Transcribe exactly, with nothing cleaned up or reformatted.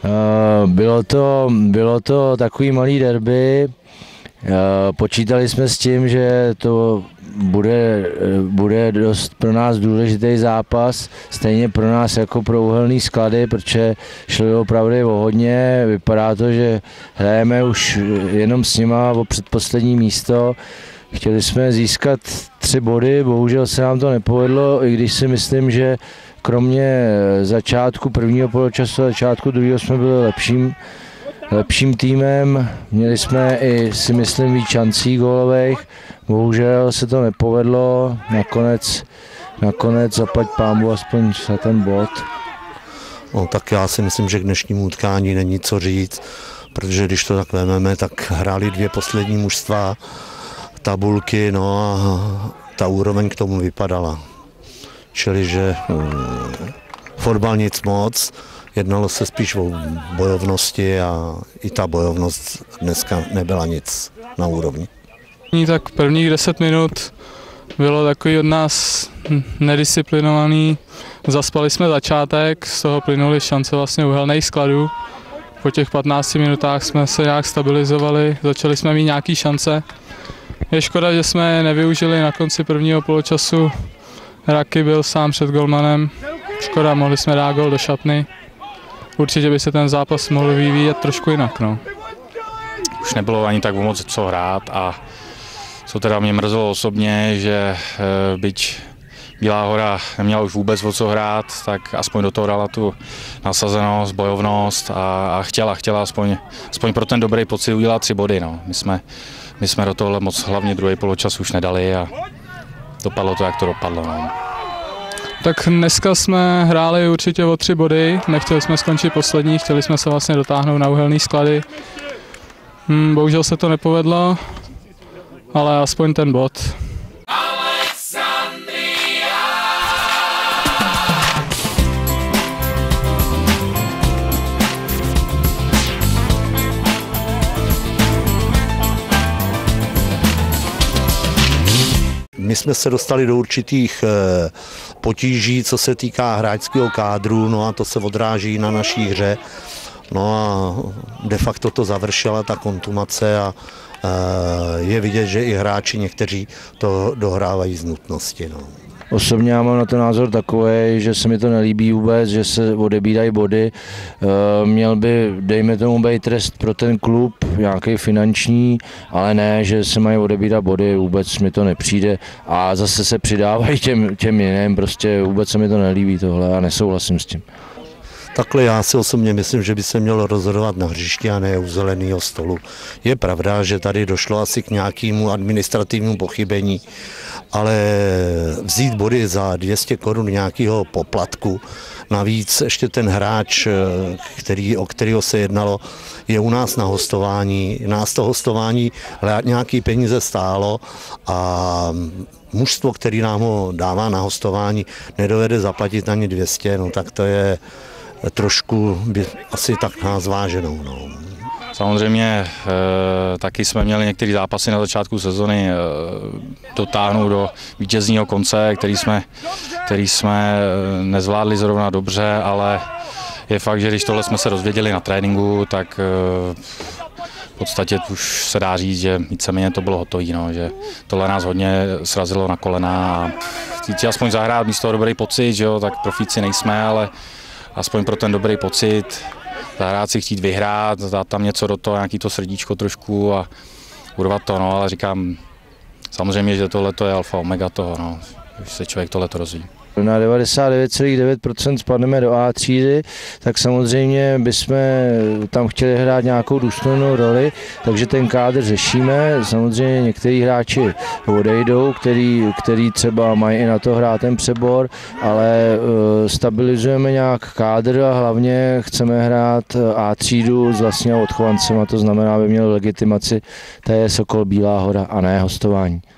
Bylo to, bylo to takový malý derby. Počítali jsme s tím, že to bude, bude dost pro nás důležitý zápas, stejně pro nás jako pro Uhelný Sklady, protože šlo opravdu o hodně. Vypadá to, že hrajeme už jenom s nima o předposlední místo. Chtěli jsme získat tři body, bohužel se nám to nepovedlo, i když si myslím, že kromě začátku prvního poločasu a začátku druhého jsme byli lepším, lepším týmem. Měli jsme i, si myslím, víc šancí gólových. Bohužel se to nepovedlo. Nakonec, nakonec zaplať pánbu aspoň za ten bod. No, tak já si myslím, že k dnešnímu utkání není co říct, protože když to tak vezmeme, tak hráli dvě poslední mužstva, tabulky, no a ta úroveň k tomu vypadala. Čili, že hm, fotbal nic moc, jednalo se spíš o bojovnosti a i ta bojovnost dneska nebyla nic na úrovni. Tak prvních deset minut bylo takový od nás nedisciplinovaný. Zaspali jsme začátek, z toho plynuly šance vlastně Uhelných Skladů. Po těch patnácti minutách jsme se nějak stabilizovali, začali jsme mít nějaké šance. Je škoda, že jsme nevyužili na konci prvního poločasu. Raky byl sám před golmanem. Škoda, mohli jsme dát gol do šatny. Určitě by se ten zápas mohl vyvíjet trošku jinak. No. Už nebylo ani tak moc co hrát a co teda mě mrzelo osobně, že byť Bílá Hora neměla už vůbec o co hrát, tak aspoň do toho dala tu nasazenost, bojovnost a, a chtěla, chtěla aspoň, aspoň pro ten dobrý pocit udělat tři body. No. My jsme, my jsme do tohohle moc hlavně druhý poločas už nedali a dopadlo to, jak to dopadlo. No. Tak dneska jsme hráli určitě o tři body, nechtěli jsme skončit poslední, chtěli jsme se vlastně dotáhnout na Uhelný Sklady. Hmm, bohužel se to nepovedlo, ale aspoň ten bod. My jsme se dostali do určitých potíží, co se týká hráčského kádru, no a to se odráží na naší hře. No a de facto to završila ta kontumace a je vidět, že i hráči někteří to dohrávají z nutnosti. No. Osobně já mám na to názor takový, že se mi to nelíbí vůbec, že se odebírají body. Měl by, dejme tomu, být trest pro ten klub, nějaký finanční, ale ne, že se mají odebírat body, vůbec mi to nepřijde. A zase se přidávají těm, těm jiným, prostě vůbec se mi to nelíbí tohle a nesouhlasím s tím. Takhle já si osobně myslím, že by se mělo rozhodovat na hřišti a ne u zeleného stolu. Je pravda, že tady došlo asi k nějakému administrativnímu pochybení, ale vzít body za dvě stě korun nějakého poplatku, navíc ještě ten hráč, který, o kterého se jednalo, je u nás na hostování. Nás to hostování nějaký peníze stálo a mužstvo, který nám ho dává na hostování, nedovede zaplatit ani dvě stě, no tak to je trošku by asi tak na zváženou. No. Samozřejmě e, taky jsme měli některé zápasy na začátku sezony e, dotáhnout do vítězního konce, který jsme, který jsme nezvládli zrovna dobře, ale je fakt, že když tohle jsme se dozvěděli na tréninku, tak e, v podstatě už se dá říct, že víceméně to bylo hotové, no, že tohle nás hodně srazilo na kolena a chci aspoň zahrát místo dobrý pocit, že jo, tak profíci nejsme, ale aspoň pro ten dobrý pocit, zahrát si chtít vyhrát, dát tam něco do toho, nějaký to srdíčko trošku a urvat to, no, ale říkám, samozřejmě, že tohle je alfa omega toho, no, když se člověk tohle rozvíjí. Na devadesát devět celá devět procent spadneme do A třídy, tak samozřejmě bychom tam chtěli hrát nějakou důstojnou roli, takže ten kádr řešíme. Samozřejmě některý hráči odejdou, který, který třeba mají i na to hrát ten přebor, ale stabilizujeme nějak kádr a hlavně chceme hrát A třídu s vlastními odchovancem, a to znamená, aby měl legitimaci, to je Sokol Bílá Hora a ne hostování.